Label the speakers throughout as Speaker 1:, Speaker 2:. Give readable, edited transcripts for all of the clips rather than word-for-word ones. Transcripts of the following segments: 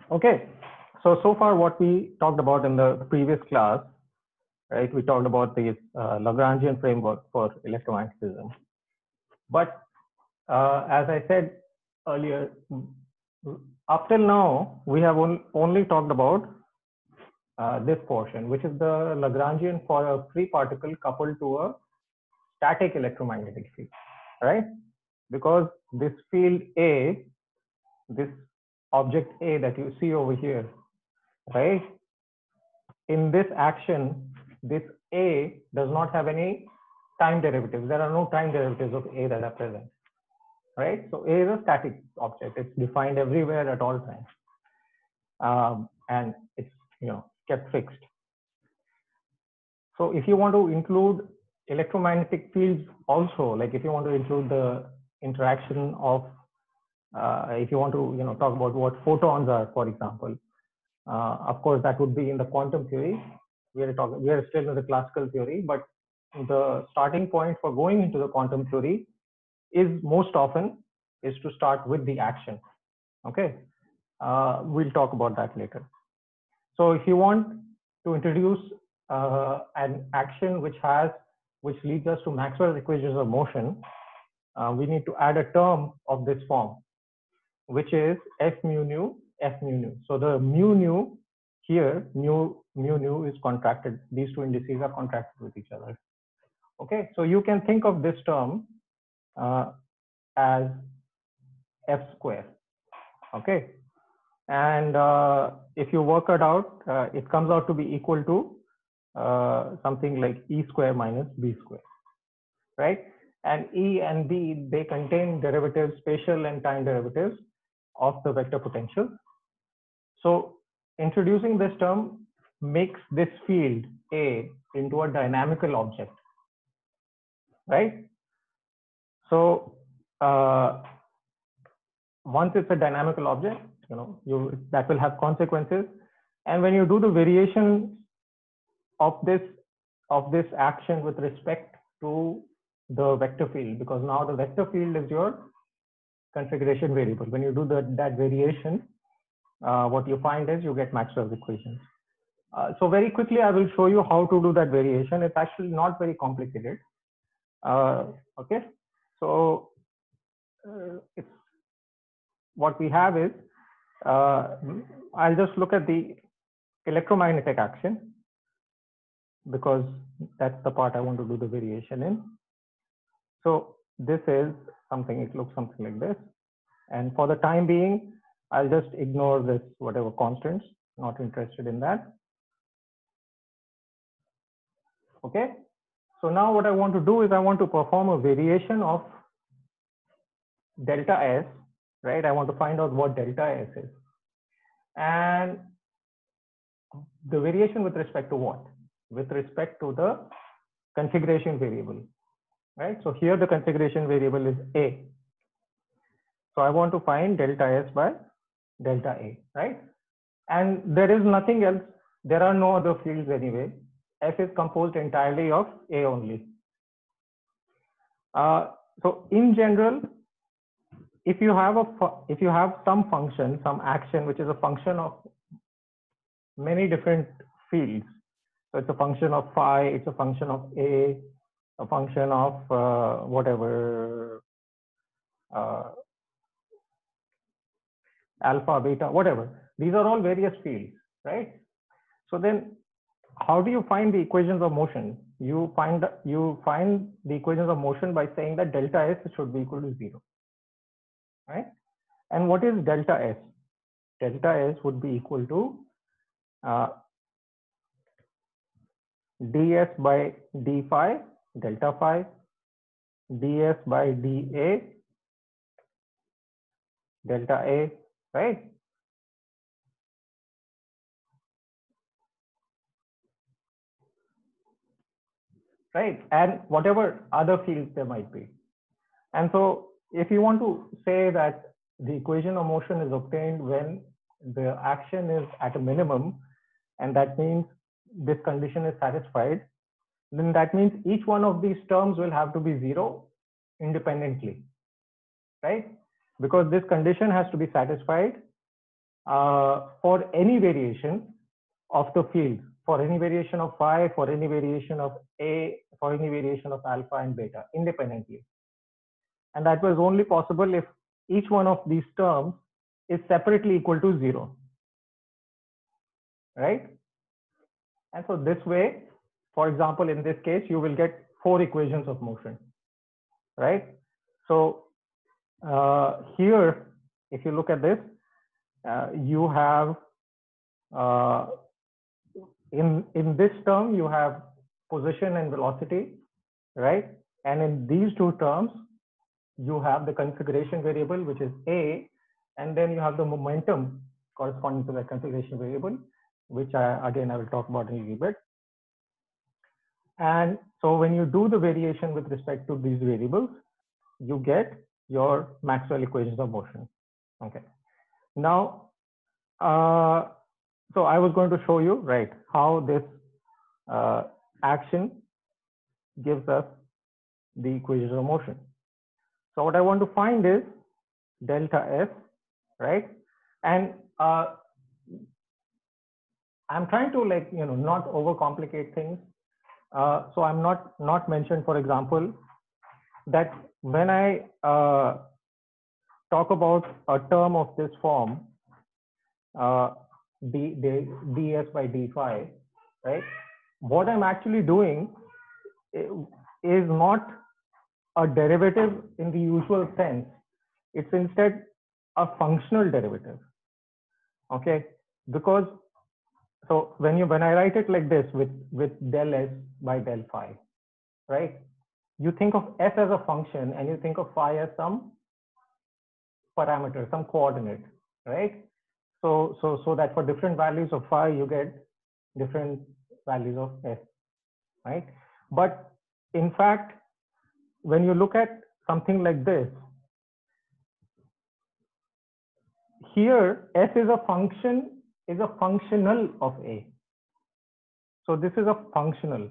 Speaker 1: Okay, so far what we talked about in the previous class, right? We talked about the Lagrangian framework for electromagnetism. But as I said earlier, up till now, we have only talked about this portion, which is the Lagrangian for a free particle coupled to a static electromagnetic field, right? Because this field A, this object A that you see over here, right? In this action, this A does not have any time derivatives. There are no time derivatives of A that are present, right? So A is a static object. It's defined everywhere at all times, and it's kept fixed. So if you want to include electromagnetic fields also, like if you want to include the interaction of, if you want to talk about what photons are, for example, of course that would be in the quantum theory. We are still in the classical theory, but the starting point for going into the quantum theory is most often is to start with the action. Okay, we'll talk about that later. So if you want to introduce an action which leads us to Maxwell's equations of motion, we need to add a term of this form, which is F mu nu, F mu nu. So the mu nu here, mu nu is contracted. These two indices are contracted with each other. Okay, so you can think of this term as F square. Okay, and if you work it out, it comes out to be equal to something like E square minus B square, right? And E and B, they contain derivatives, spatial and time derivatives of the vector potential. So introducing this term makes this field A into a dynamical object, right? So once it's a dynamical object, that will have consequences. And when you do the variation of this action with respect to the vector field, because now the vector field is your configuration variable. When you do that variation, what you find is you get Maxwell's equations. So very quickly, I will show you how to do that variation. It's actually not very complicated. Okay, so what we have is, I'll just look at the electromagnetic action, because that's the part I want to do the variation in. So this is something, it looks something like this. And for the time being, I'll just ignore this, whatever constants, not interested in that. Okay, so now what I want to do is I want to perform a variation of delta S, right? I want to find out what delta S is. And the variation with respect to what? With respect to the configuration variable, right? So here the configuration variable is A. So I want to find delta S by delta A, right? And there is nothing else. There are no other fields anyway. F is composed entirely of A only. So in general, if you have some function, some action, which is a function of many different fields, so it's a function of phi, it's a function of A, a function of whatever, alpha, beta, whatever. These are all various fields, right? So then how do you find the equations of motion? You find the equations of motion by saying that delta S should be equal to 0, right? And what is delta S? Delta S would be equal to ds by d phi, delta phi, ds by dA, delta A, right? Right, and whatever other fields there might be. And so if you want to say that the equation of motion is obtained when the action is at a minimum, and that means this condition is satisfied, then that means each one of these terms will have to be 0 independently, right? Because this condition has to be satisfied for any variation of the field, for any variation of phi, for any variation of A, for any variation of alpha and beta independently. And that was only possible if each one of these terms is separately equal to 0, right? And so this way, for example, in this case, you will get 4 equations of motion, right? So here, if you look at this, you have in this term, you have position and velocity, right? And in these two terms, you have the configuration variable, which is A, and then you have the momentum corresponding to that configuration variable, which again, I will talk about in a little bit. And so when you do the variation with respect to these variables, you get your Maxwell equations of motion. Okay. Now, so I was going to show you, right, how this action gives us the equations of motion. So what I want to find is delta S, right? And I'm trying to, like, not overcomplicate things. So I'm not mentioned, for example, that when I talk about a term of this form, ds by d phi, right? What I'm actually doing is not a derivative in the usual sense. It's instead a functional derivative. Okay, because so when I write it like this with del S by del phi, right? You think of S as a function and you think of phi as some parameter, some coordinate, right? So that for different values of phi, you get different values of S, right? But in fact, when you look at something like this, here S is a function, is a functional of A. So this is a functional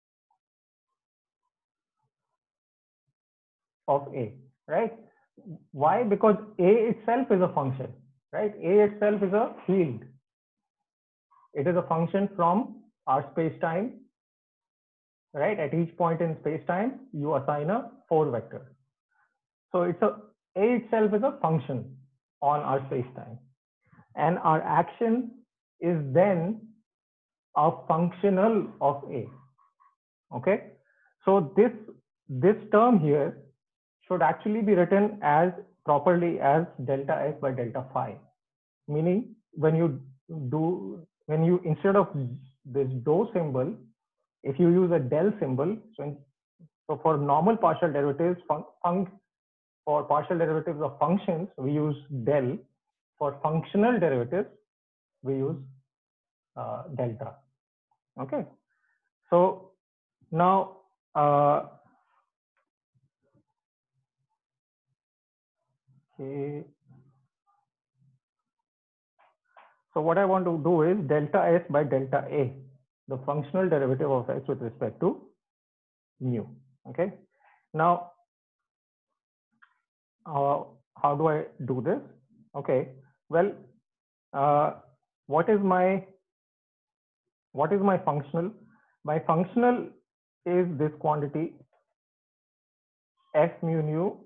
Speaker 1: of A, right? Why? Because A itself is a function, right? A itself is a field. It is a function from our space-time, right? At each point in space-time, you assign a 4 vector. So A itself is a function on our space-time. And our action is then a functional of A. Okay? So this term here should actually be written as properly as delta S by delta phi. Meaning instead of this dou symbol, if you use a del symbol, so for normal partial derivatives, for partial derivatives of functions, we use del. For functional derivatives, we use delta. Okay. So now, okay. So what I want to do is delta S by delta A, the functional derivative of S with respect to mu. Okay. Now, how do I do this? Okay. Well, what is my functional? My functional is this quantity f mu nu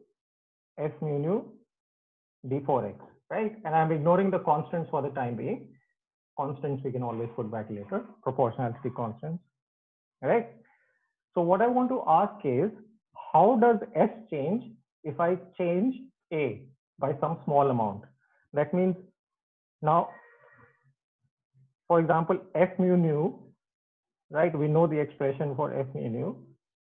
Speaker 1: d4x, right? And I'm ignoring the constants for the time being. Constants we can always put back later, proportionality constants, right? So what I want to ask is, how does S change if I change A by some small amount? That means now, for example, f mu nu, right? We know the expression for f mu nu.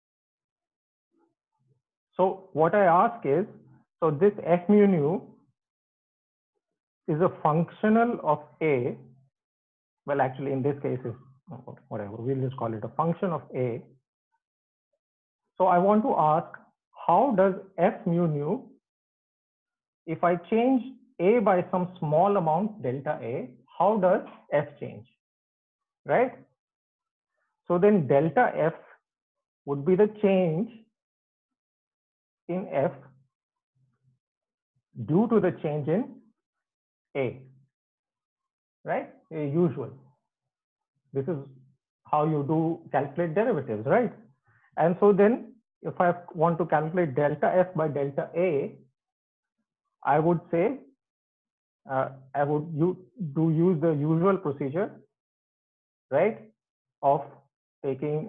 Speaker 1: So what I ask is, so this f mu nu is a functional of A. Well, actually, in this case, is whatever, we'll just call it a function of A. So I want to ask, how does f mu nu, if I change A by some small amount delta A, how does F change, right? So then delta F would be the change in F due to the change in A. right? Usual. This is how you do calculate derivatives, right? And so then if I want to calculate delta F by delta A, I would say I would use the usual procedure, right, of taking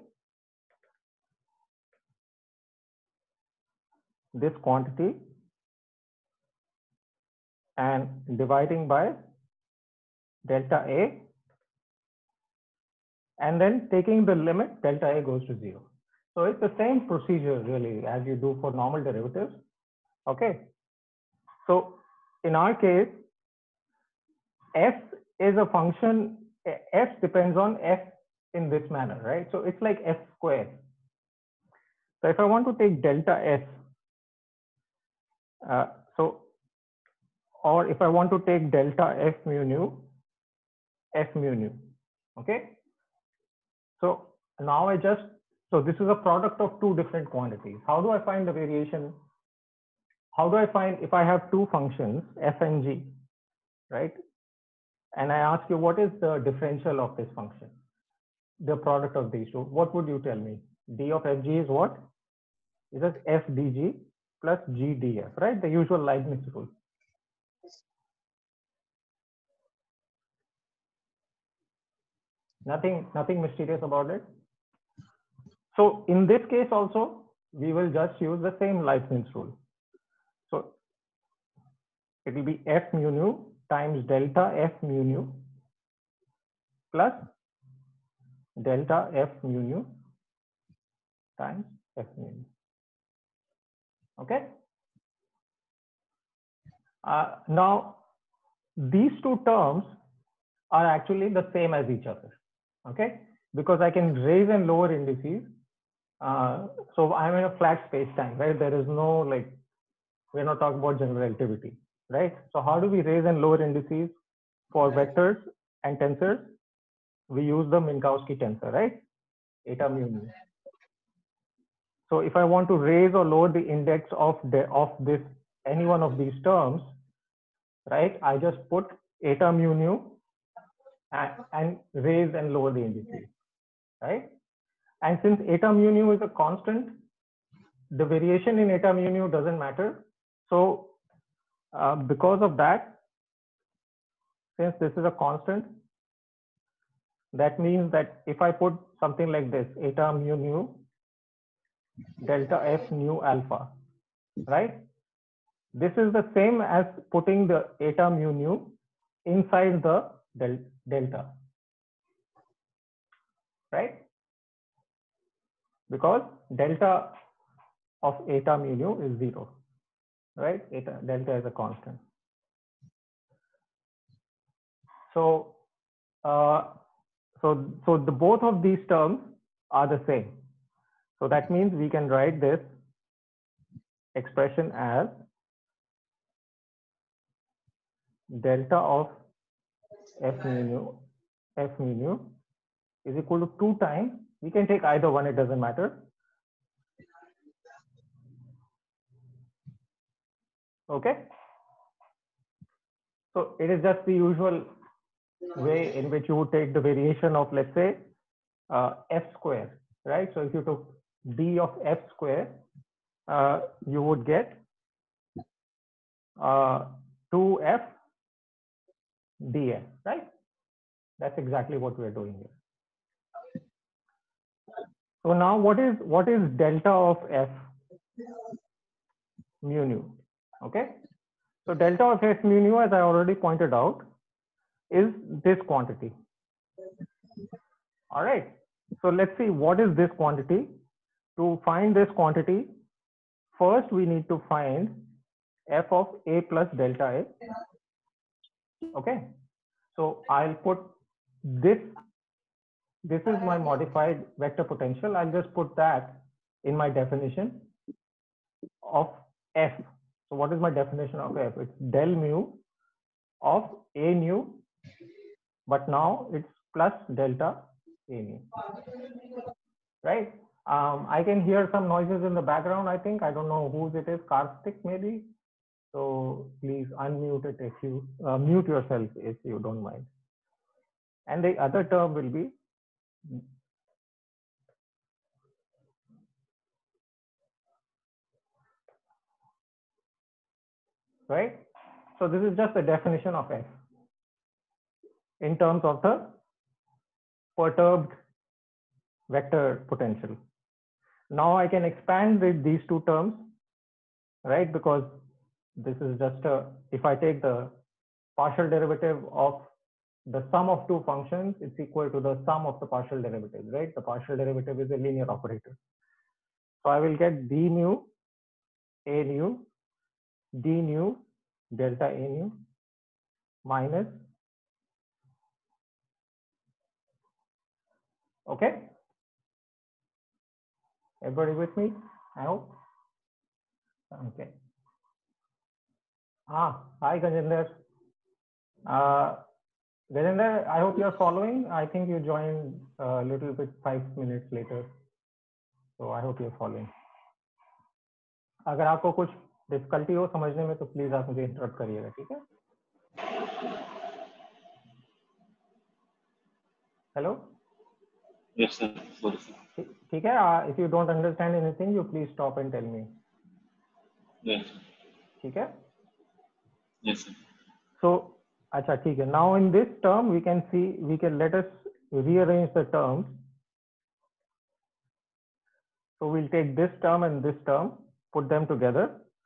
Speaker 1: this quantity and dividing by delta A, and then taking the limit delta A goes to 0. So it's the same procedure really as you do for normal derivatives. Okay. So in our case, f is a function, f depends on f in this manner, right? So it's like f squared. So if I want to take delta s, or if I want to take delta f mu nu, okay? So now so this is a product of two different quantities. How do I find the variation? How do I find if I have two functions, f and g, right? And I ask you, what is the differential of this function? The product of these two, what would you tell me? D of fg is what? It is f dg plus g df, right? The usual Leibniz rule. Nothing mysterious about it. So in this case also, we will just use the same Leibniz rule. So it will be f mu nu times delta f mu nu plus delta f mu nu times f mu nu. Okay. Now these two terms are actually the same as each other. Okay, because I can raise and lower indices. So I'm in a flat space time, right? There is no, like, we're not talking about general relativity, right? So how do we raise and lower indices for vectors and tensors? We use the Minkowski tensor, right? Eta mu nu. So if I want to raise or lower the index of this any one of these terms, right? I just put eta mu nu and raise and lower the indices, right? And since eta mu nu is a constant, the variation in eta mu nu doesn't matter. So because of that, since this is a constant, that means that if I put something like this, eta mu nu delta f nu alpha, right? This is the same as putting the eta mu nu inside the delta, right? Because delta of eta mu nu is 0, right? Delta is a constant. So, so the both of these terms are the same. So that means we can write this expression as delta of f mu nu is equal to 2 times. We can take either one; it doesn't matter. Okay. So it is just the usual way in which you would take the variation of, let's say, f square, right? So if you took d of f square, you would get 2f df, right? That's exactly what we're doing here. So now what is delta of f mu nu? Okay. So delta of f mu nu, as I already pointed out, is this quantity. All right. So let's see, what is this quantity? To find this quantity, first we need to find f of a plus delta a. Okay. So I'll put this is my modified vector potential. I'll just put that in my definition of f. So what is my definition of f? It's del mu of a nu, but now it's plus delta a nu, right? I can hear some noises in the background. I think, I don't know whose it is, Karthik maybe. So please unmute it if you mute yourself if you don't mind. and the other term will be right. So this is just the definition of F in terms of the perturbed vector potential. Now I can expand with these two terms, right? Because this is just a, if I take the partial derivative of the sum of two functions, it's equal to the sum of the partial derivatives, right? The partial derivative is a linear operator. So I will get d nu, a nu, d nu, delta a nu minus, okay? Everybody with me? I hope. Okay. Hi Gajinder. Gajinder, I hope you're following. I think you joined a little bit 5 minutes later. So I hope you're following. अगर आपको कुछ difficulty हो समझने में तो please आप मुझे interrupt करिएगा, ठीक है? हेलो?
Speaker 2: Yes, sir.
Speaker 1: ठीक है? If you don't understand anything, you please stop and tell me.
Speaker 2: Yes.
Speaker 1: ठीक है?
Speaker 2: Yes, sir.
Speaker 1: So, अच्छा ठीक है. Now in this term, we can see, we can let us rearrange the terms. So we'll take this term and this term, put them together,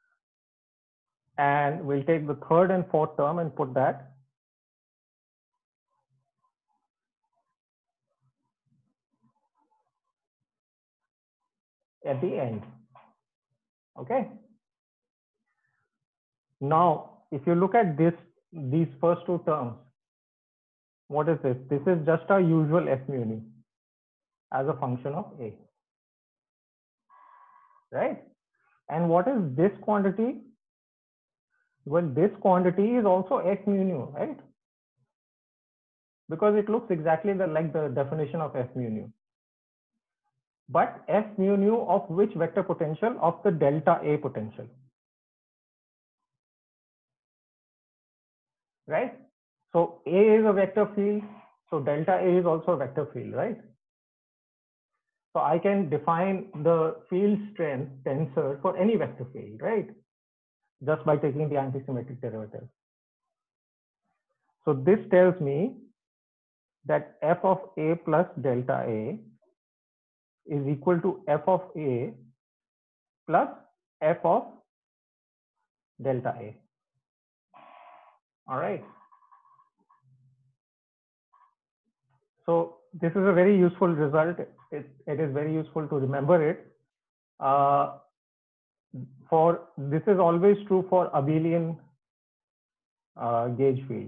Speaker 1: and we'll take the third and fourth term and put that at the end. Okay. Now, if you look at this, these first two terms, what is this? This is just our usual F mu nu as a function of A, right? And what is this quantity? Well, this quantity is also F mu nu, right? Because it looks exactly like the definition of F mu nu. But F mu nu of which vector potential? Of the delta A potential. Right? So A is a vector field. So delta A is also a vector field, right? So I can define the field strength tensor for any vector field, right? Just by taking the antisymmetric derivative. So this tells me that f of A plus delta A is equal to f of A plus f of delta A. All right. So this is a very useful result. It is very useful to remember it. This is always true for abelian gauge fields.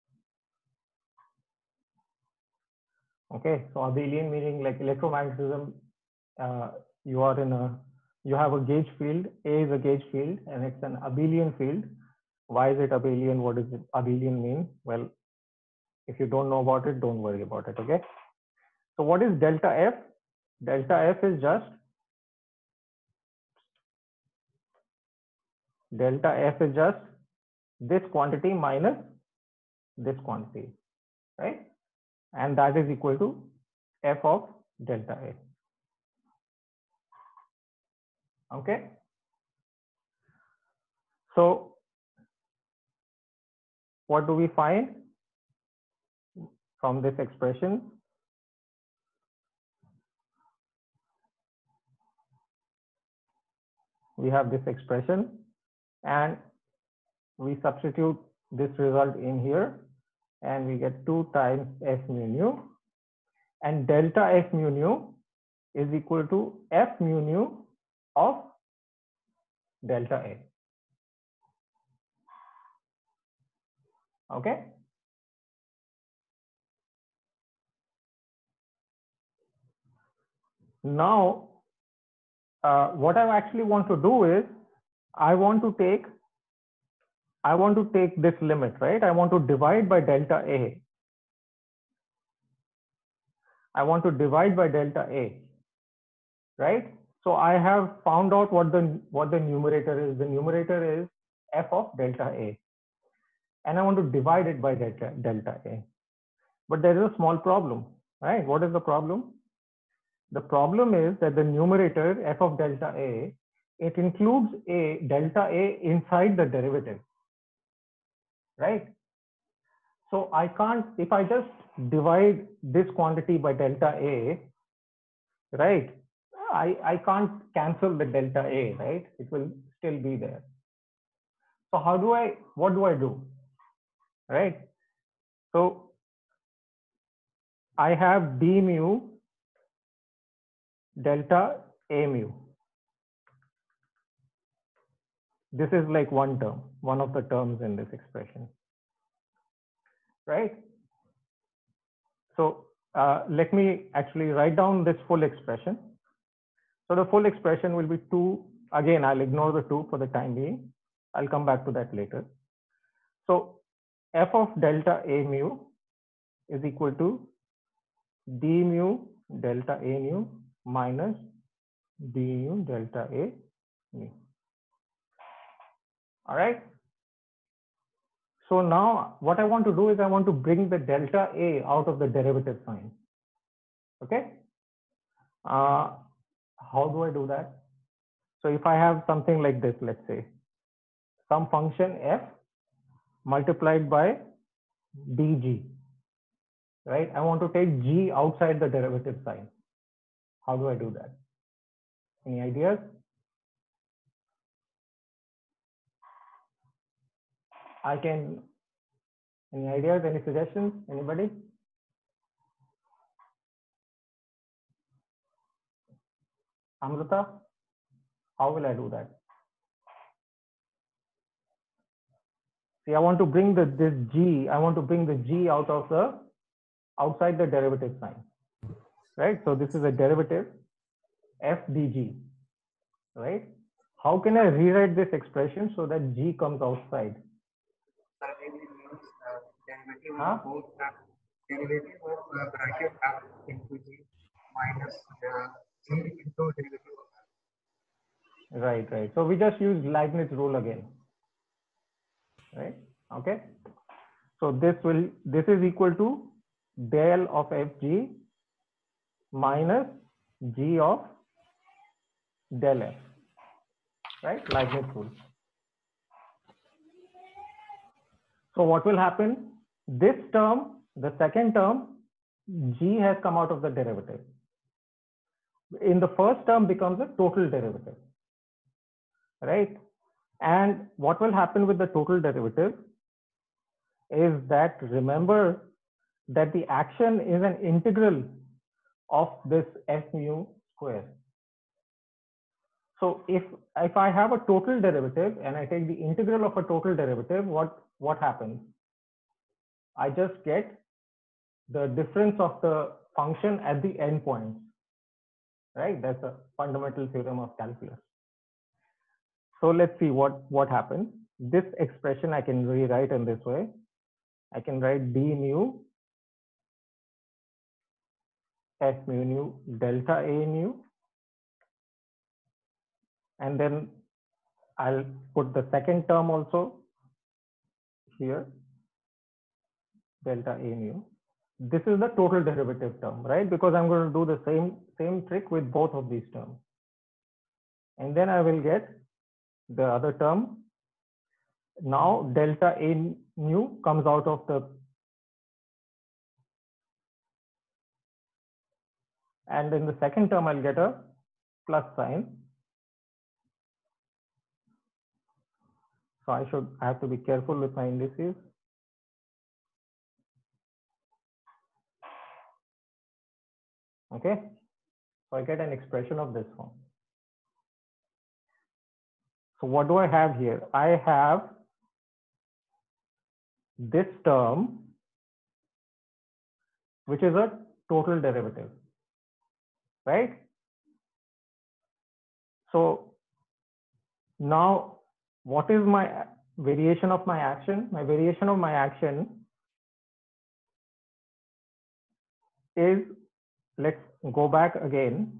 Speaker 1: Okay, so abelian meaning like electromagnetism. You have a gauge field. A is a gauge field, and it's an abelian field. Why is it abelian? What does abelian mean? Well, if you don't know about it, don't worry about it. Okay. So what is delta F? Delta F is just this quantity minus this quantity, right? And that is equal to F of delta A. Okay. So what do we find from this expression? We have this expression and we substitute this result in here and we get 2 times F mu nu, and delta F mu nu is equal to F mu nu of delta A. Okay. Now, what I actually want to do is I want to take this limit, right? I want to divide by delta A. I want to divide by delta A, right? So I have found out what the numerator is. The numerator is F of delta A, and I want to divide it by delta A. But there is a small problem, right? What is the problem? The problem is that the numerator f of delta A, it includes a delta A inside the derivative, right? So I can't, if I just divide this quantity by delta A, right? I can't cancel the delta A, right? It will still be there. So what do I do, right? So I have d mu delta A mu. This is like one term, one of the terms in this expression, right? So let me actually write down this full expression. So the full expression will be 2. Again, I'll ignore the 2 for the time being. I'll come back to that later. So f of delta A mu is equal to d mu delta A mu minus d mu delta A mu. All right. So now what I want to do is I want to bring the delta A out of the derivative sign. Okay. How do I do that? So if I have something like this, let's say some function f multiplied by dg, right? I want to take g outside the derivative sign. How do I do that? Any ideas? Any ideas, any suggestions, anybody? Amrita, how will I do that? See, I want to bring this g, I want to bring the g outside the derivative sign, right? So this is a derivative f dg, right? How can I rewrite this expression so that g comes outside?
Speaker 3: Derivative of both derivative of bracket f into g minus g into derivative of f.
Speaker 1: Right. So we just use Leibniz rule again, right? Okay. So this is equal to del of fg minus g of del f, right? Leibniz rule. So what will happen? This term, the second term, g has come out of the derivative. In the first term becomes a total derivative, right? And what will happen with the total derivative is that, remember that the action is an integral of this f mu square. So if I have a total derivative and I take the integral of a total derivative, what happens? I just get the difference of the function at the endpoints, right? That's a fundamental theorem of calculus. So let's see what happens. This expression I can rewrite in this way. I can write d mu f mu delta A mu, and then I'll put the second term also here, delta A mu. This is the total derivative term, right? Because I'm going to do the same trick with both of these terms. And then I will get the other term. Now delta A mu comes out of the, and in the second term I'll get a plus sign. So I have to be careful with my indices. Okay, so I get an expression of this form. So what do I have here? I have this term, which is a total derivative, right? So now what is my variation of my action? My variation of my action is, let's go back again,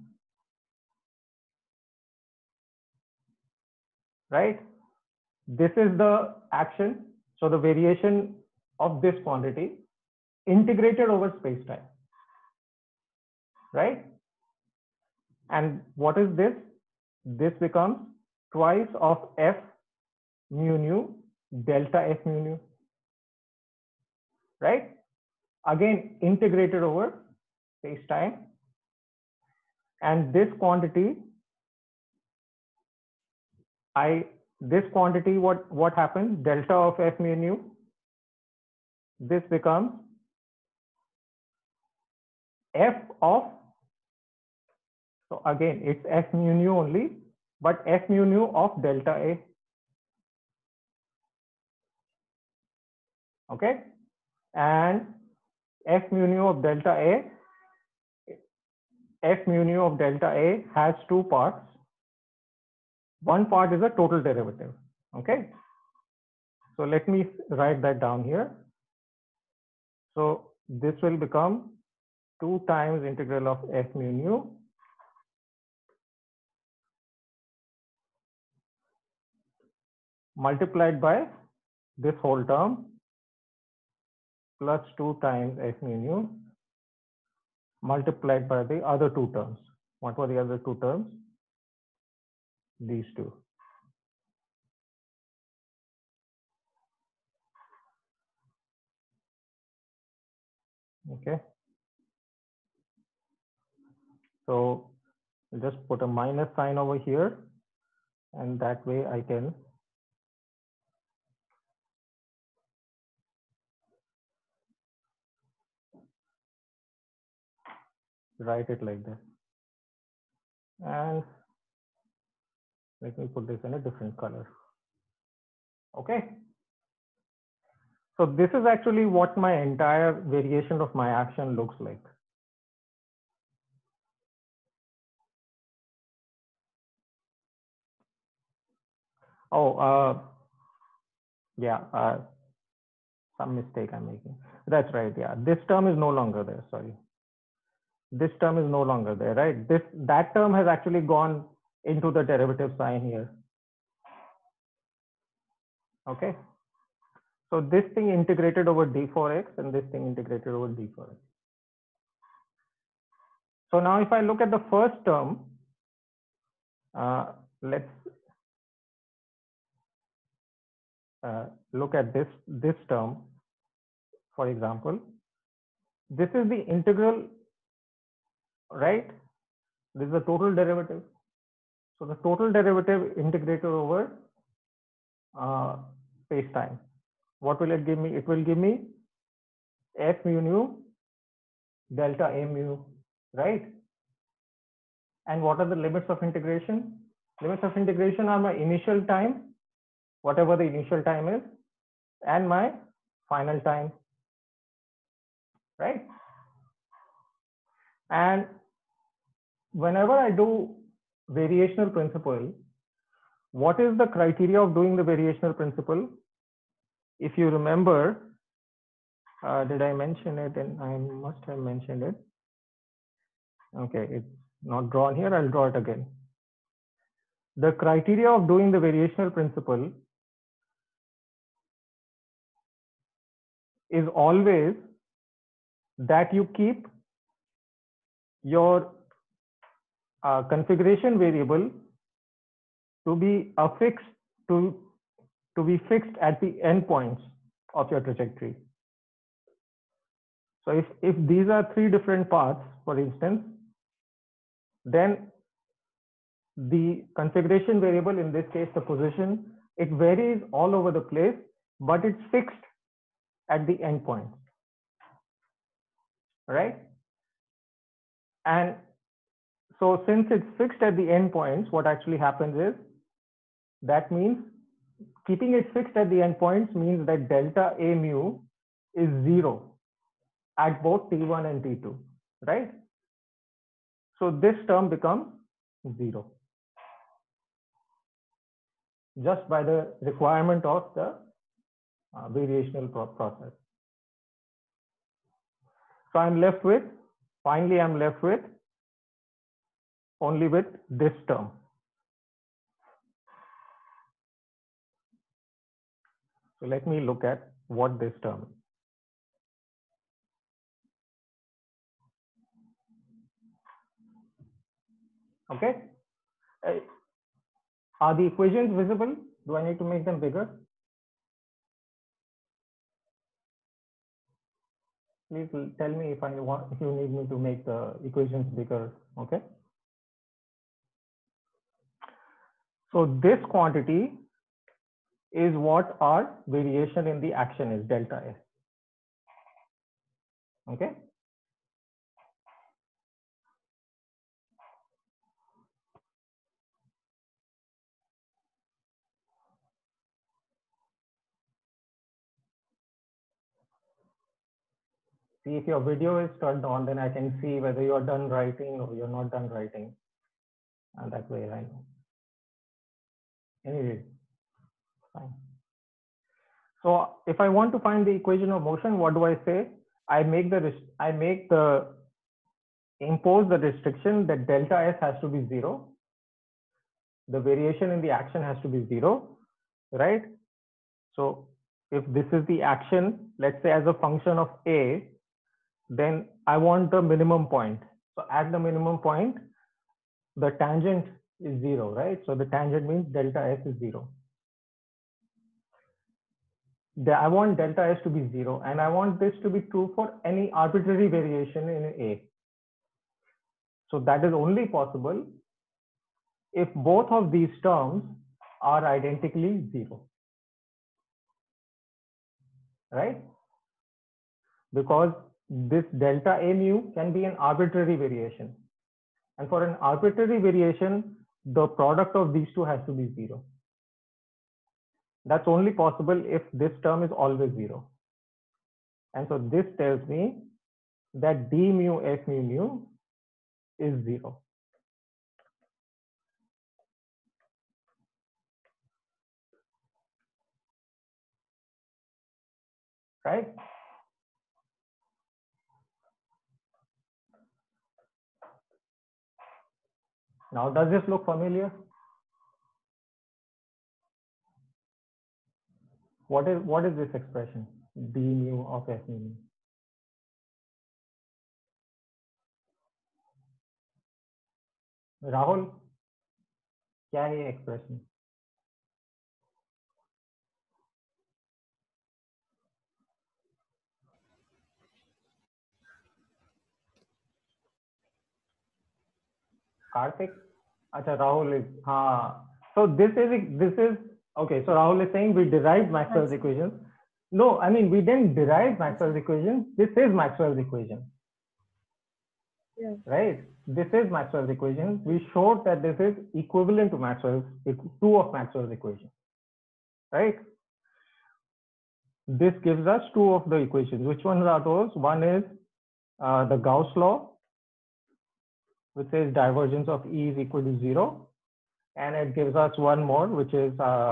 Speaker 1: right? This is the action. So the variation of this quantity integrated over space-time, right? And what is this? This becomes twice of f mu nu delta f mu nu, right? Again, integrated over space-time. And this quantity, what happens? Delta of f mu nu, this becomes f of, so again, it's f mu nu only, but f mu nu of delta A. Okay. And f mu nu of delta A, f mu nu of delta A has two parts. One part is a total derivative. Okay. So let me write that down here. So this will become 2 times integral of f mu nu multiplied by this whole term plus 2 times f mu nu multiplied by the other two terms. What were the other two terms? These two. Okay. So just put a minus sign over here, and that way I can write it like this. And let me put this in a different color. Okay. So this is actually what my entire variation of my action looks like. Oh, yeah, some mistake I'm making. That's right. Yeah, this term is no longer there. Sorry. This term is no longer there, right? That term has actually gone into the derivative sign here. Okay. So this thing integrated over d4x and this thing integrated over d4x. So now if I look at the first term, let's look at this term, for example. This is the integral, right? This is the total derivative. So the total derivative integrated over space-time. What will it give me? It will give me f mu nu delta a mu, right? And what are the limits of integration? Limits of integration are my initial time, whatever the initial time is, and my final time, right? And whenever I do variational principle, what is the criteria of doing the variational principle? If you remember, did I mention it? And I must have mentioned it. Okay, it's not drawn here. I'll draw it again. The criteria of doing the variational principle is always that you keep your configuration variable to be affixed to be fixed at the endpoints of your trajectory. So if these are 3 different paths, for instance, then the configuration variable, in this case the position, it varies all over the place, but it's fixed at the endpoint, right? And so since it's fixed at the endpoints, what actually happens is, that means keeping it fixed at the endpoints means that delta A mu is 0 at both T1 and T2, right? So this term becomes 0 just by the requirement of the variational process. So I'm left with, finally I'm left with only with this term. So let me look at what this term is. Okay. Are the equations visible? Do I need to make them bigger? Please tell me if you need me to make the equations bigger. Okay. So this quantity is what our variation in the action is, delta S. Okay. See, if your video is turned on, then I can see whether you're done writing or you're not done writing. And that way I know. Anyway, fine. So if I want to find the equation of motion, what do I say? I impose the restriction that delta S has to be 0. The variation in the action has to be 0, right? So if this is the action, let's say as a function of A, then I want the minimum point. So at the minimum point, the tangent is 0, right? So the tangent means delta S is 0. I want delta S to be 0, and I want this to be true for any arbitrary variation in A. So that is only possible if both of these terms are identically 0, right? Because this delta A mu can be an arbitrary variation. And for an arbitrary variation, the product of these two has to be 0. That's only possible if this term is always 0. And so this tells me that d mu f mu nu is 0. Right? Now, does this look familiar? What is this expression? D mu of f mu nu. Rahul, क्या है ये expression? Karthik? Acha, Rahul is, so this is, okay, so Rahul is saying we derived Maxwell's equations. No, I mean, we didn't derive Maxwell's equation. This is Maxwell's equation. Yeah. Right? This is Maxwell's equation. We showed that this is equivalent to Maxwell's, two of Maxwell's equations. Right? This gives us two of the equations. Which ones are those? One is the Gauss law, which says divergence of E is equal to 0. And it gives us one more, which is,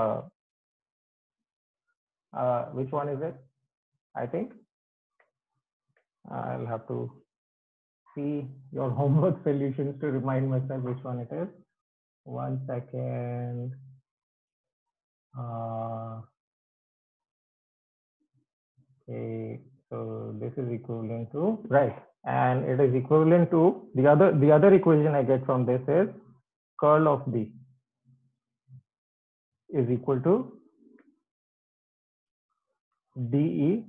Speaker 1: which one is it? I think I'll have to see your homework solutions to remind myself which one it is. 1 second. Okay, so this is equivalent to, right, and it is equivalent to the other equation I get from this is curl of B is equal to dE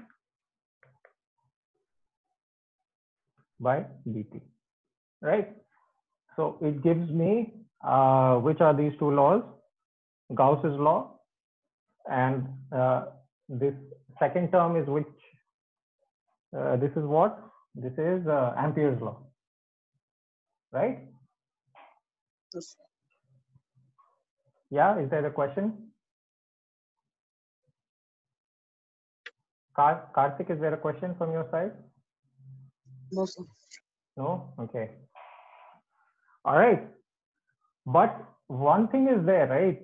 Speaker 1: by dt, right? So it gives me which are these two laws? Gauss's law, and this second term is which? This is what? This is Ampere's law, right? Yes. Yeah, is there a question? Karthik, is there a question from your side?
Speaker 4: No, sir.
Speaker 1: No? Okay. All right. But one thing is there, right?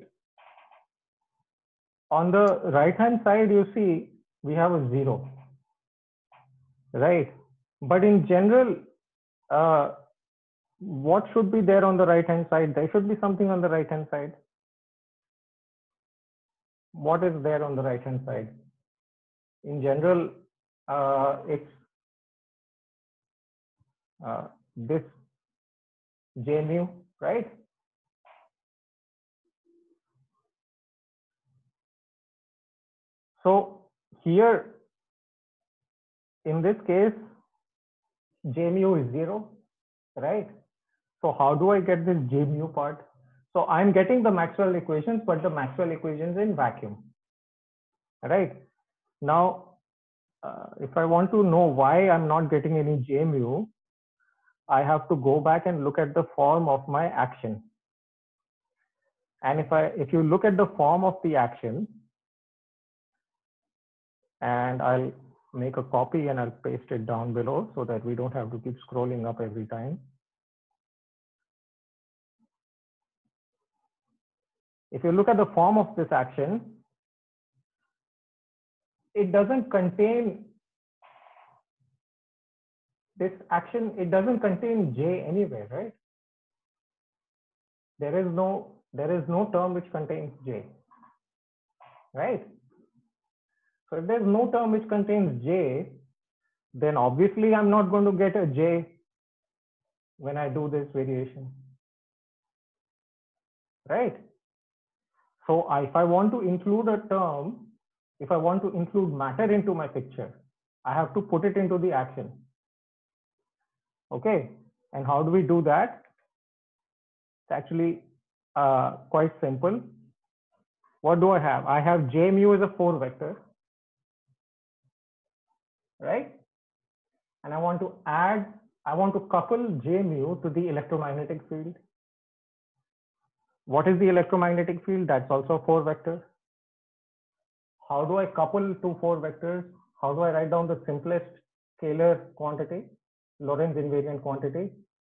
Speaker 1: On the right-hand side, you see, we have a 0, right? But in general, what should be there on the right-hand side? There should be something on the right-hand side. What is there on the right-hand side? In general, it's this J mu right? So here, in this case, J mu is 0, right? So how do I get this J mu part? So I'm getting the Maxwell equations, but the Maxwell equations in vacuum, right? Now, if I want to know why I'm not getting any J mu, I have to go back and look at the form of my action. And if you look at the form of the action, and I'll make a copy and I'll paste it down below so that we don't have to keep scrolling up every time. If you look at the form of this action, it doesn't contain this action, it doesn't contain J anywhere, right? There is no term which contains J, right? So if there's no term which contains J, then obviously I'm not going to get a J when I do this variation, right? So if I want to include a term, if I want to include matter into my picture, I have to put it into the action. Okay, and how do we do that? It's actually quite simple. What do I have? I have J mu as a 4 vector, right? And I want to couple J mu to the electromagnetic field. What is the electromagnetic field? That's also a 4 vector. How do I couple two 4 vectors? How do I write down the simplest scalar quantity, Lorentz invariant quantity?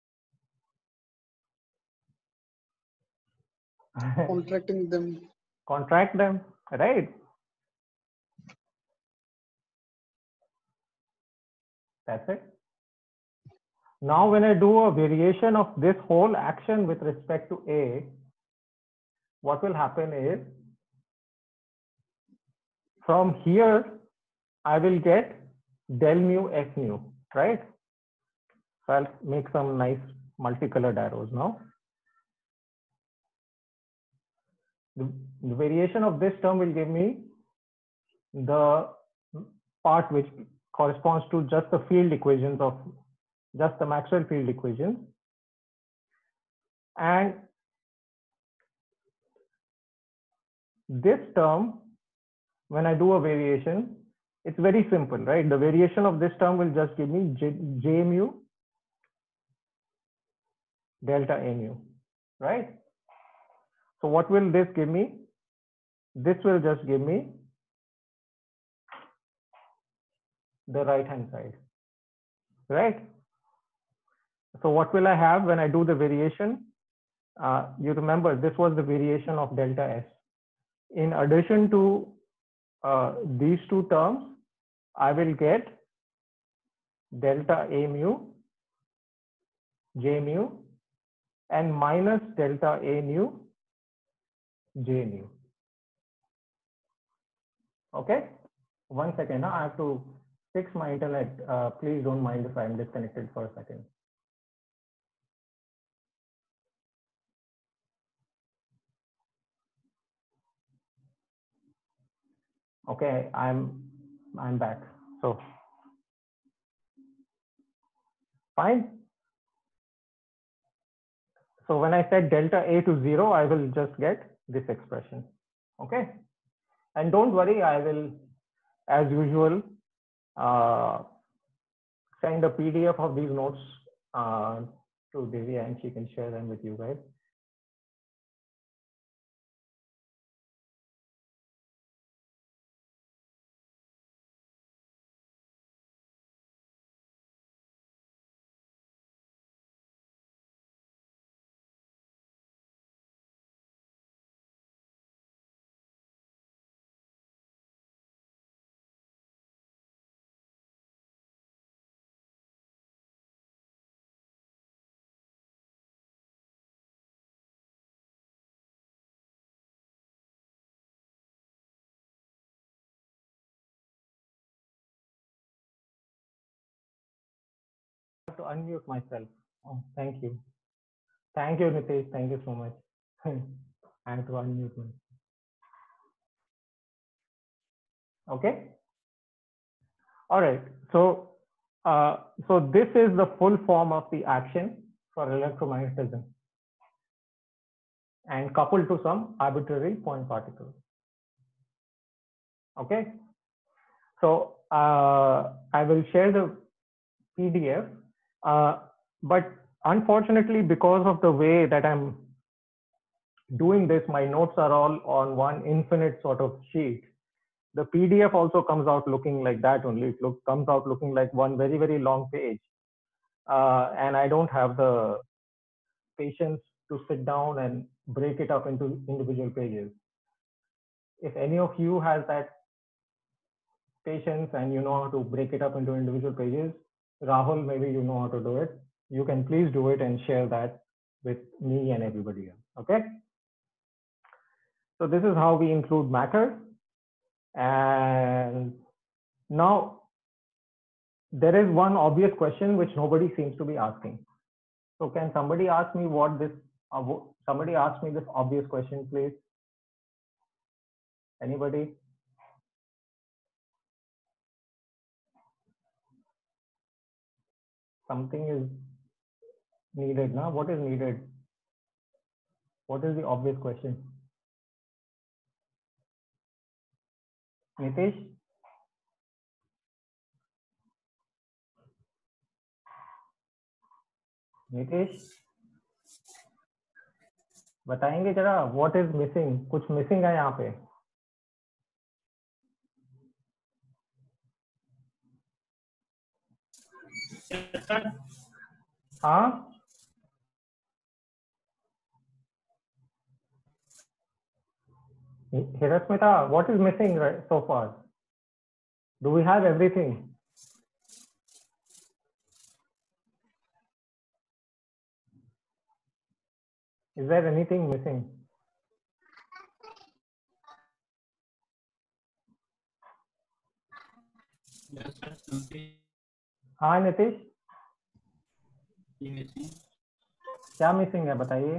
Speaker 4: Contracting them.
Speaker 1: Contract them, right? That's it. Now, when I do a variation of this whole action with respect to A, what will happen is from here, I will get del mu S mu, right? So I'll make some nice multicolored arrows now. The variation of this term will give me the part which corresponds to just the field equations of just the Maxwell field equations. And this term, when I do a variation, it's very simple, right? The variation of this term will just give me J mu delta A mu, right? So what will this give me? This will just give me the right hand side, right? So what will I have when I do the variation? You remember this was the variation of delta S. In addition to these two terms, I will get delta A mu, J mu, and minus delta A mu, J mu. Okay, 1 second. I have to fix my internet. Please don't mind if I'm disconnected for a second. Okay, I'm back. So fine. So when I set delta A to 0, I will just get this expression. Okay, and don't worry, I will, as usual, send a PDF of these notes to Divya, and she can share them with you guys. I have to unmute myself. Oh, thank you. Thank you, Nitesh. Thank you so much. I have to unmute myself. Okay. All right. So, so this is the full form of the action for electromagnetism, and coupled to some arbitrary point particles. Okay. So I will share the PDF, but unfortunately, because of the way that I'm doing this, my notes are all on one infinite sort of sheet. The PDF also comes out looking like that only. It comes out looking like one very, very long page. And I don't have the patience to sit down and break it up into individual pages. If any of you has that patience and you know how to break it up into individual pages, Rahul, maybe you know how to do it. You can please do it and share that with me and everybody else. Okay. So this is how we include matter. And now there is one obvious question which nobody seems to be asking. So can somebody ask me what this, somebody ask me this obvious question, please? Anybody? Something is needed now. What is needed? What is the obvious question? Nitesh? Nitesh? बताएंगे जरा what is missing? कुछ missing है यहाँ पे. हाँ? Hirasmita, what is missing right so far? Do we have everything? Is there anything missing?
Speaker 2: Yes, sir. Something
Speaker 1: हाँ Nitish,
Speaker 2: missing.
Speaker 1: क्या missing है बताइए.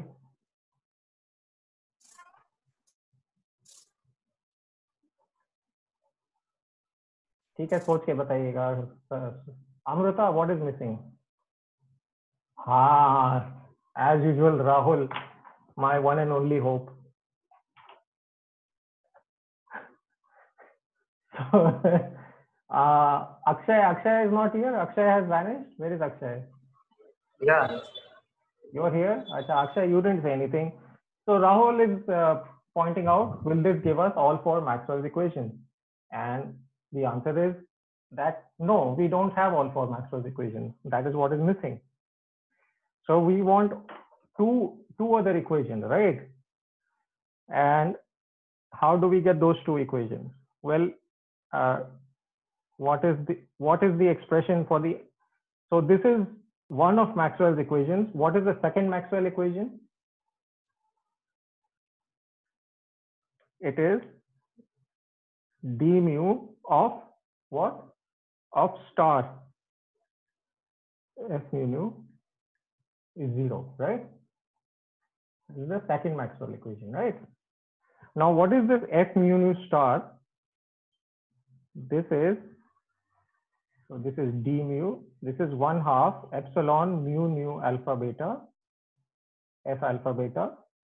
Speaker 1: ठीक है, सोच के बताइएगा. Amrita, what is missing? हाँ, as usual, Rahul, my one and only hope. So, Akshay is not here. Akshay has vanished. Where is Akshay?
Speaker 3: Yeah.
Speaker 1: You're here. Acha, Akshay, you didn't say anything. So Rahul is pointing out, will this give us all four Maxwell's equations? And the answer is that no, we don't have all four Maxwell's equations. That is what is missing. So we want two other equations, right? And how do we get those two equations? Well, what is the expression for the, so this is one of Maxwell's equations. What is the second Maxwell equation? It is d mu of what? Of star. F mu is 0, right? This is the second Maxwell equation, right? Now, what is this F mu star? This is, so this is d mu. This is 1/2 epsilon mu nu alpha beta, F alpha beta,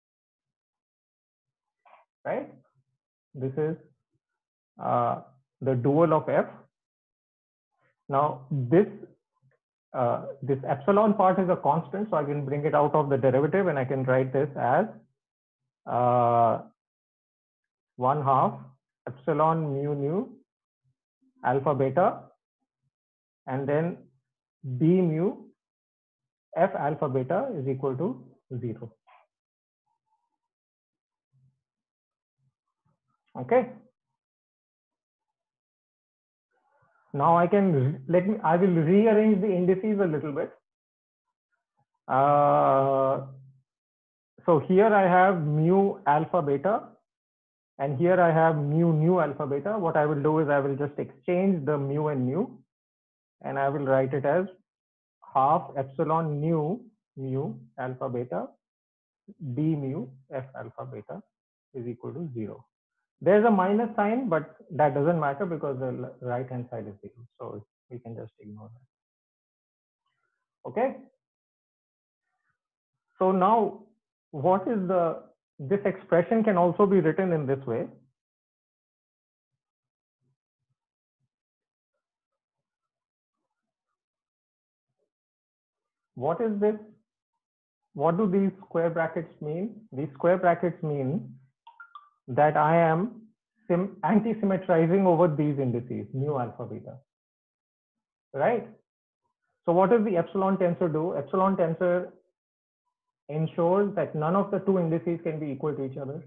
Speaker 1: right? This is the dual of F. Now, this epsilon part is a constant, so I can bring it out of the derivative and I can write this as 1/2 epsilon mu nu alpha beta, and then d mu F alpha beta is equal to 0. Okay. Now I can I will rearrange the indices a little bit. So here I have mu alpha beta, and here I have mu nu alpha beta. What I will do is I will just exchange the mu and nu, and I will write it as 1/2 epsilon nu mu alpha beta d mu f alpha beta is equal to 0. There's a minus sign, but that doesn't matter because the right hand side is 0. So we can just ignore that. Okay. So now what is this expression can also be written in this way. What is this? What do these square brackets mean? These square brackets mean that I am anti-symmetrizing over these indices, mu alpha beta, right? So what does the epsilon tensor do? Epsilon tensor ensures that none of the two indices can be equal to each other,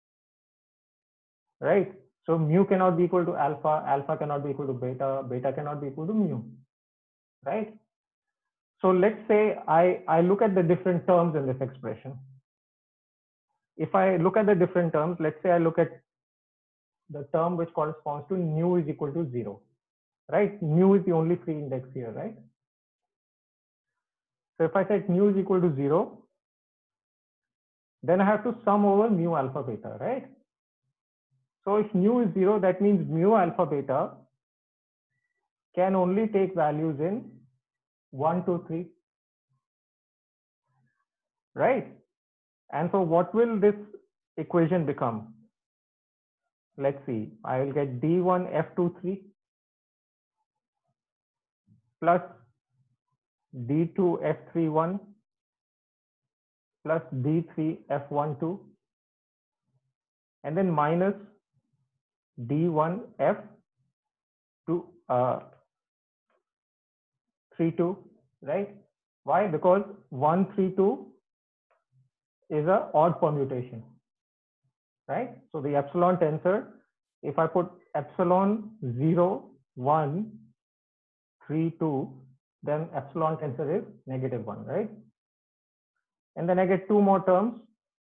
Speaker 1: right? So mu cannot be equal to alpha, alpha cannot be equal to beta, beta cannot be equal to mu, right? So let's say I look at the different terms in this expression. If I look at the different terms, let's say I look at the term which corresponds to nu is equal to 0, right? Nu is the only free index here, right? So if I set nu is equal to 0, then I have to sum over mu alpha beta, right? So if mu is 0, that means mu alpha beta can only take values in 1, 2, 3, right? And so what will this equation become? Let's see, I will get d1 f23 plus d2 f31 plus d3 f12 and then minus d1 f2 32, right? Why? Because 132 is an odd permutation, right? So the epsilon tensor, if I put epsilon 0, 1, 3, 2, then epsilon tensor is -1, right? And then I get two more terms,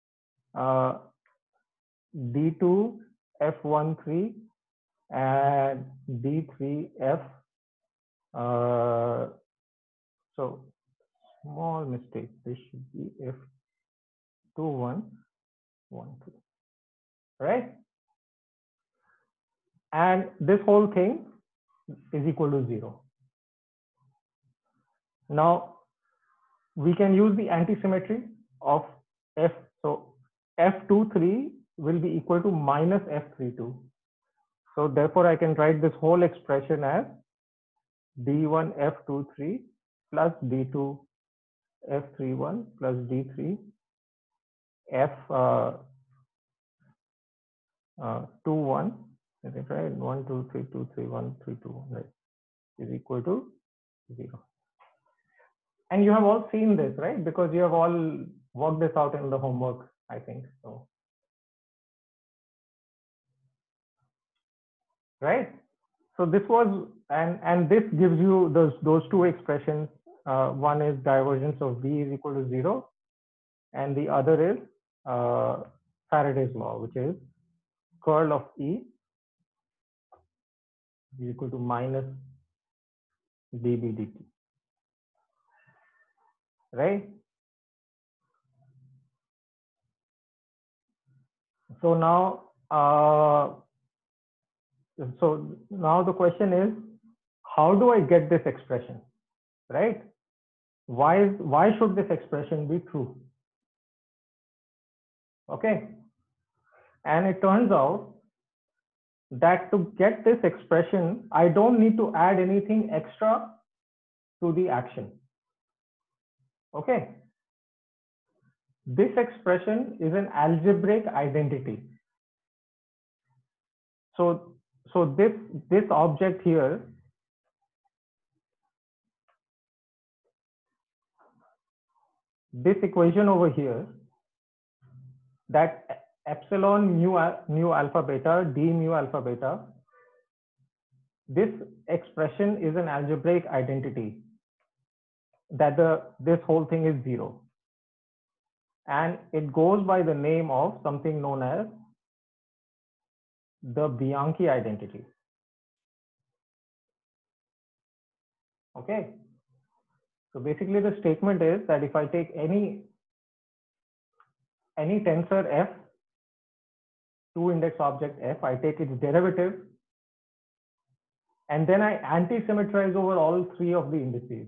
Speaker 1: d2 f13 and d3 f. So small mistake. This should be f21, 1, 2, right? And this whole thing is equal to 0. Now we can use the anti-symmetry of f. So f23 will be equal to minus f32. So therefore I can write this whole expression as d1 f23 plus d2 f31 plus d3 f 21, is it right? 1, 2, 3, 2, 3, 1, 3, 2, 1, right? Is equal to 0. And you have all seen this, right? Because you have all worked this out in the homework, I think. So, right? So this was, and this gives you those two expressions. One is divergence of B is equal to 0, and the other is Faraday's law, which is curl of E is equal to minus dB dt, right? So now, the question is, how do I get this expression, right? Why should this expression be true? Okay, and it turns out that to get this expression, I don't need to add anything extra to the action. Okay, this expression is an algebraic identity. So this object here, this equation over here, that epsilon mu alpha beta d mu alpha beta, this expression is an algebraic identity that this whole thing is 0, and it goes by the name of something known as the Bianchi identity. Okay, So basically the statement is that if I take any tensor F, two index object F, I take its derivative and then I anti-symmetrize over all three of the indices.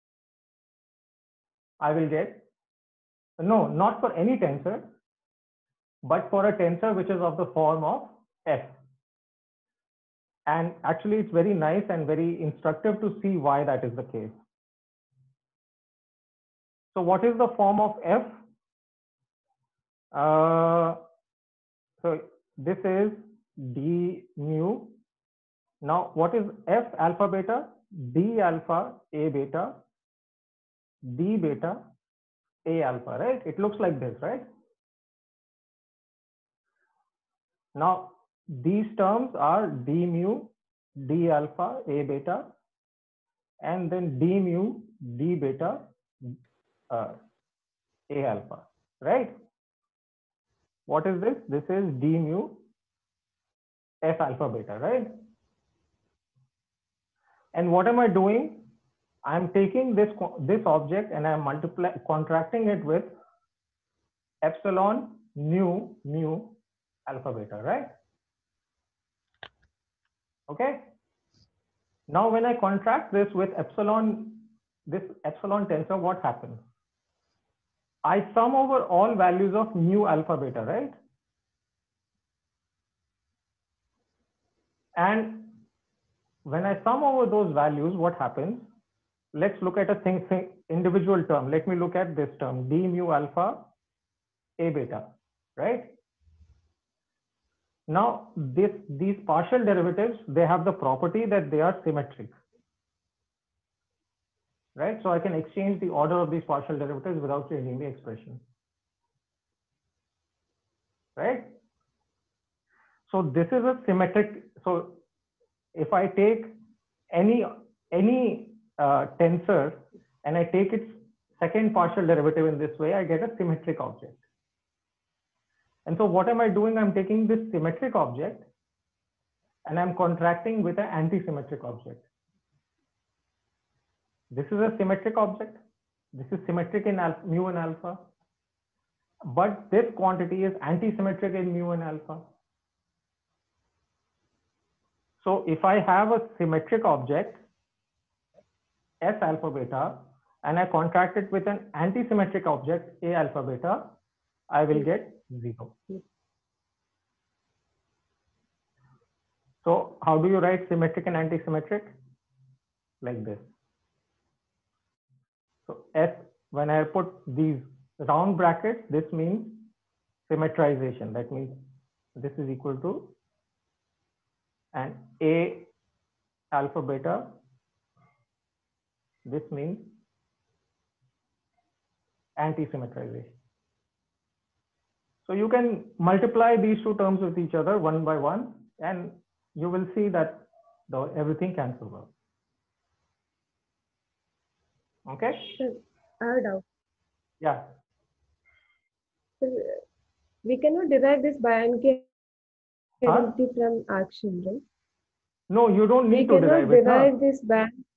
Speaker 1: I will get, no, not for any tensor, but for a tensor which is of the form of F. And actually it's very nice and very instructive to see why that is the case. So what is the form of F? So this is d mu. Now what is F alpha beta? D alpha A beta, D beta A alpha, right? It looks like this, right? Now these terms are d mu, D alpha A beta, and then d mu, D beta A alpha, right? What is this? This is d mu F alpha beta, right? And what am I doing? I'm taking this object and I'm contracting it with epsilon mu alpha beta, right? Okay. Now when I contract this with this epsilon tensor, what happens? I sum over all values of mu alpha beta, right? And when I sum over those values, what happens? Let's look at a individual term. Let me look at this term, d mu alpha A beta, right? Now these partial derivatives, they have the property that they are symmetric, right? So I can exchange the order of these partial derivatives without changing the expression, right? So this is a symmetric. So if I take any tensor and I take its second partial derivative in this way, I get a symmetric object. And so what am I doing? I'm taking this symmetric object and I'm contracting with an anti-symmetric object. This is a symmetric object. This is symmetric in mu and alpha. But this quantity is anti-symmetric in mu and alpha. So if I have a symmetric object, S alpha beta, and I contract it with an anti-symmetric object, A alpha beta, I will get 0. So how do you write symmetric and anti-symmetric? Like this. So S, when I put these round brackets, this means symmetrization. That means this is equal to an A alpha beta. This means anti-symmetrization. So you can multiply these two terms with each other one by one, and you will see that everything cancels out. Okay?
Speaker 5: Sir, I have a doubt.
Speaker 1: Yeah.
Speaker 5: Sir, we cannot derive this Bianchi identity from action, right?
Speaker 1: No, you don't need to derive it.
Speaker 5: We cannot derive this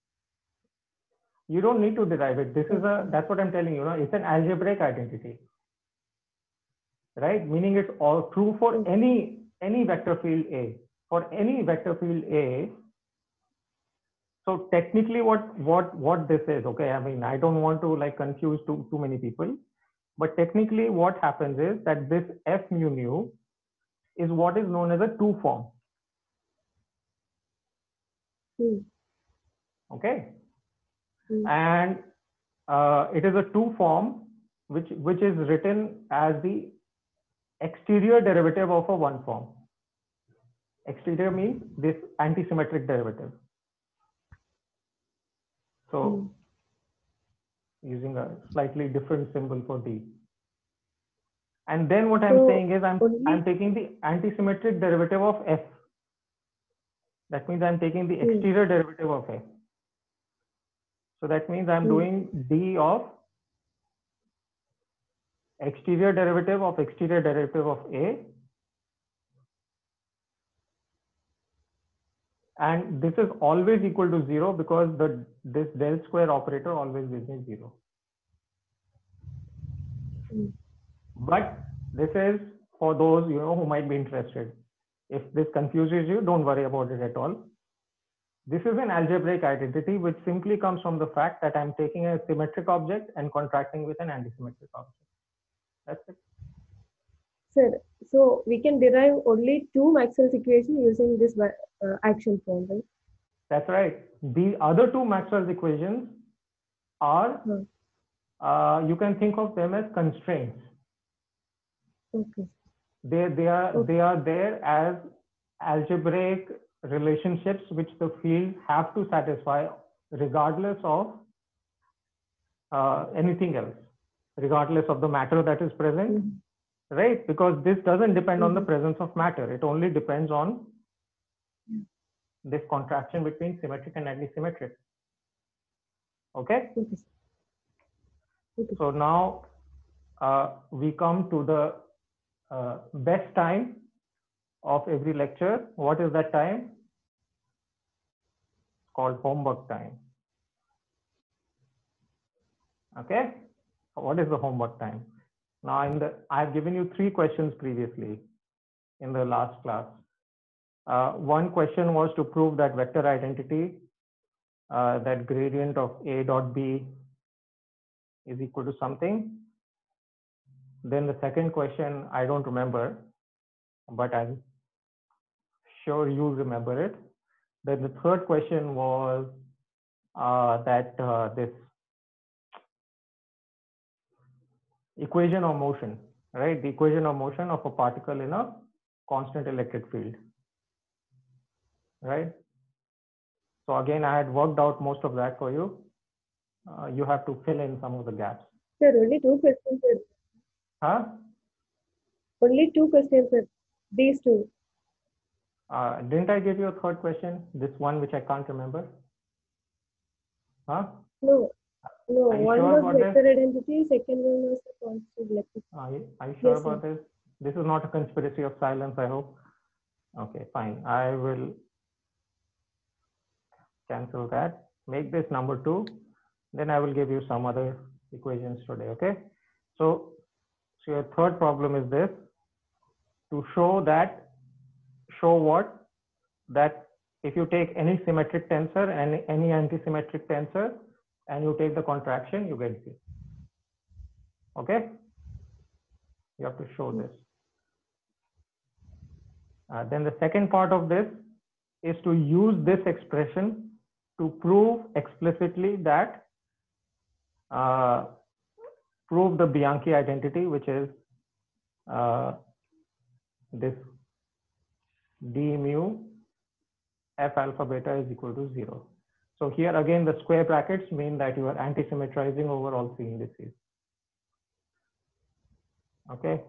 Speaker 1: You don't need to derive it. This is that's what I'm telling you. It's an algebraic identity, right? Meaning it's all true for any vector field A. For any vector field A. So technically, what this is, okay? I mean, I don't want to like confuse too many people, but technically, what happens is that this F mu nu is what is known as a two form. Okay. And it is a two form which is written as the exterior derivative of a one form. Exterior means this anti-symmetric derivative. So using a slightly different symbol for D. And then what I'm saying is I'm taking the anti-symmetric derivative of F. That means I'm taking the exterior derivative of F. So that means I'm doing D of exterior derivative of A And this is always equal to 0 because this del square operator always gives me 0.
Speaker 5: Mm.
Speaker 1: But this is for those who might be interested. If this confuses you, don't worry about it at all. This is an algebraic identity which simply comes from the fact that I'm taking a symmetric object and contracting with an antisymmetric object. That's it.
Speaker 5: Sir, so we can derive only two Maxwell's equations using this action form, right?
Speaker 1: That's right. The other two Maxwell's equations are, you can think of them as constraints.
Speaker 5: Okay.
Speaker 1: They are there as algebraic relationships which the field have to satisfy regardless of anything else, regardless of the matter that is present, right? Because this doesn't depend on the presence of matter. It only depends on this contraction between symmetric and antisymmetric. Okay? So now we come to the best time of every lecture. What is that time? It's called homework time. Okay? What is the homework time? Now I've given you 3 questions previously in the last class. One question was to prove that vector identity, that gradient of A dot B is equal to something. Then the second question, I don't remember, but I'm sure you remember it. Then the third question was this equation of motion, right? The equation of motion of a particle in a constant electric field, right? So again, I had worked out most of that for you. You have to fill in some of the gaps.
Speaker 5: Sir, only 2 questions, sir.
Speaker 1: Huh?
Speaker 5: Only 2 questions, sir. These 2.
Speaker 1: Didn't I give you a third question? This one which I can't remember? Huh?
Speaker 5: No. No,
Speaker 1: Are you
Speaker 5: one
Speaker 1: sure
Speaker 5: was
Speaker 1: about
Speaker 5: vector identity, second one was the constant electric.
Speaker 1: Are you sure
Speaker 5: Yes,
Speaker 1: about this? This is not a conspiracy of silence, I hope. Okay, fine. I will cancel that. Make this number 2. Then I will give you some other equations today, okay? So your third problem is this. To show what? That if you take any symmetric tensor and any antisymmetric tensor and you take the contraction, you get 0. Okay? You have to show this. Then the second part of this is to use this expression to prove explicitly that, prove the Bianchi identity, which is this d mu f alpha beta is equal to 0. So here again, the square brackets mean that you are anti-symmetrizing over all 3 indices. Okay.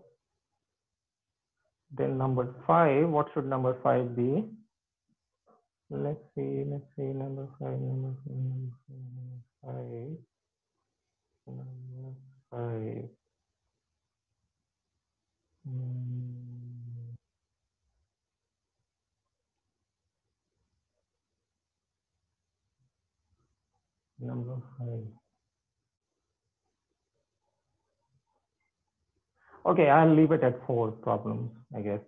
Speaker 1: Then number 5, what should number 5 be? Let's see, number 5. Number 5. Okay, I'll leave it at 4 problems, I guess.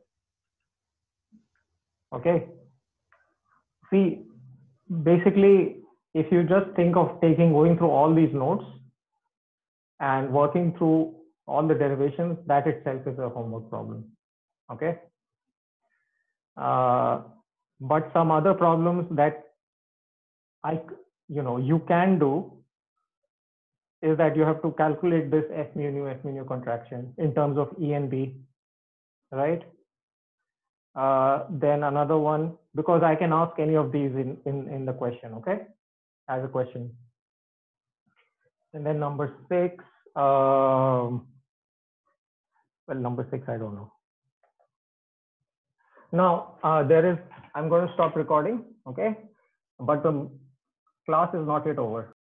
Speaker 1: Okay. See, basically, if you just think of going through all these notes and working through all the derivations, that itself is a homework problem. Okay. But some other problems that you can do is that you have to calculate this F mu nu contraction in terms of E and B, right? Then another one, because I can ask any of these in the question, okay, as a question. And then number 6, well, number 6, I don't know. Now, I'm going to stop recording, okay, but the class is not yet over.